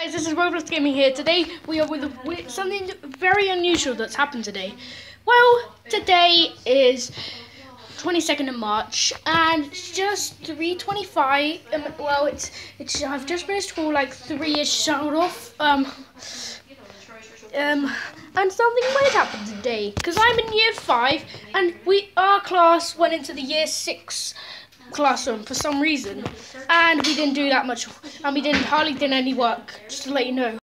Guys, this is Roblox Gaming here. Today we are with something very unusual that's happened today. Well, today is 22nd of March and it's just 3:25. Well, it's I've just finished school like 3-ish shut off. And something weird happened today because I'm in year 5 and our class went into the year 6 classroom for some reason, and we didn't do that much, and we hardly did any work, just to let you know.